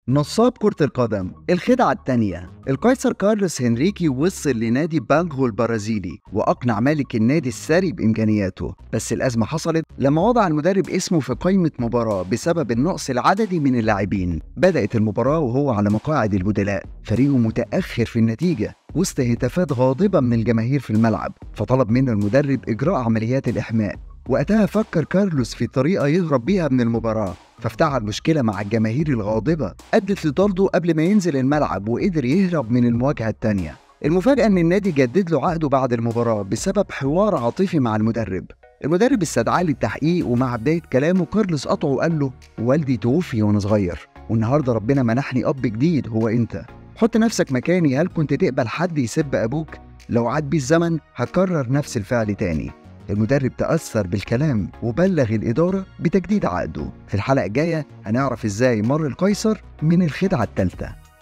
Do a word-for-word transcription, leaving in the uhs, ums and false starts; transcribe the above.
نصاب كرة القدم. الخدعة التانية، القيصر كارلوس هنريكي وصل لنادي بانجو البرازيلي وأقنع مالك النادي الثري بإمكانياته، بس الأزمة حصلت لما وضع المدرب اسمه في قائمة مباراة بسبب النقص العددي من اللاعبين. بدأت المباراة وهو على مقاعد البدلاء، فريقه متأخر في النتيجة وسط هتافات غاضبة من الجماهير في الملعب، فطلب منه المدرب إجراء عمليات الإحماء. وقتها فكر كارلوس في طريقة يهرب بيها من المباراة، فافتعل مشكلة مع الجماهير الغاضبة أدت لطرده قبل ما ينزل الملعب، وقدر يهرب من المواجهة التانية. المفاجأة إن النادي جدد له عقده بعد المباراة بسبب حوار عاطفي مع المدرب. المدرب استدعاه للتحقيق، ومع بداية كلامه كارلوس قطعه وقال له: والدي توفي وأنا صغير، والنهاردة ربنا منحني أب جديد هو أنت. حط نفسك مكاني، هل كنت تقبل حد يسب أبوك؟ لو عاد بيه الزمن هكرر نفس الفعل تاني. المدرب تأثر بالكلام وبلغ الإدارة بتجديد عقده. في الحلقة الجاية هنعرف إزاي مر القيصر من الخدعة الثالثة.